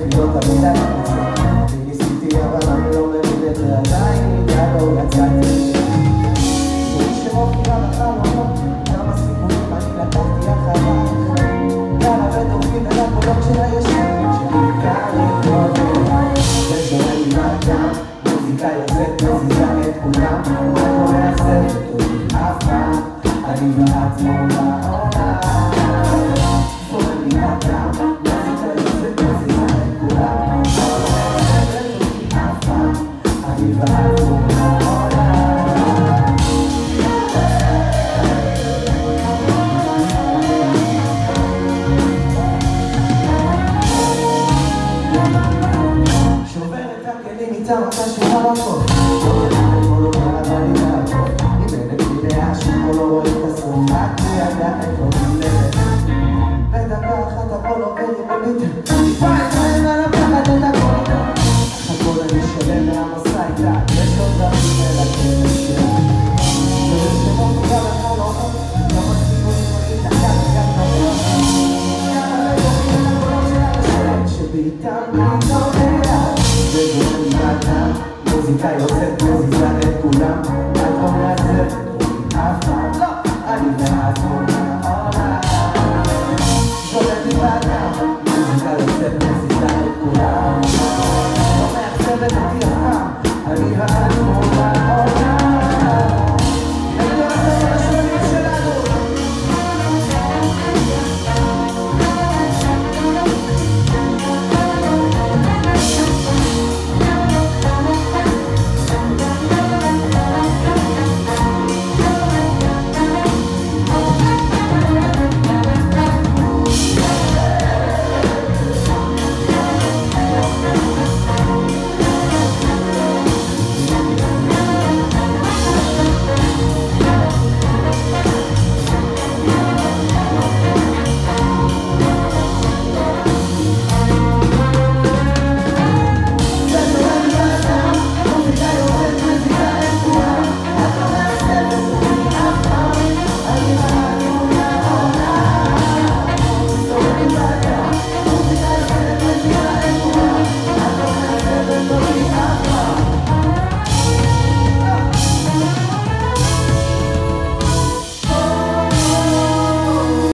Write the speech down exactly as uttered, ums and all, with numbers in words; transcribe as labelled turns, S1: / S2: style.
S1: להיות עמידה לקבוצה. אני ניסיתי אבל אני לא מבין את זה עדיין, איתה לא יצאתי. זוהי שמופיעה בחלומות, כמה סיפורים אני לקחתי אחריו. יאללה ודורכים אל הקולות של הישנים, שבעיקר לקרות אליי. ושואל לי מה גם, מוזיקה יוצאת מזיזה את כולם. מה קורה הזה ותודי אף פעם, אני ואת מול העולם. שואל לי מה גם, מוזיקה יוצאת מזיזה את כולם. מה קורה הזה ותודי אף פעם, אני ואת מול העולם. איתה אותה שורה לכל לא יודעת כמו לא קרה אבל היא לעקוב אם אין לי דעה שפה לא רואה את השרפה כי ידעת איך לא נמלדת בדקה אחת הכל עובר עם בליטה טיפה את חיים על הפחד את הכל איתה אך הכל אני שלם מהמסע איתה יש עוד דברים מלכת שלה ולשמות גם לחלומות גם הסיכונים אותי תחת גם נורא יאללה ודורכים את הקולות של הרשת שבאיתם להתעורר וגורם איתם, מוזיקה יוצאת מזיזה את כולם. אל תאמר את זה, אף פעם לא, אני ואת מול העולם.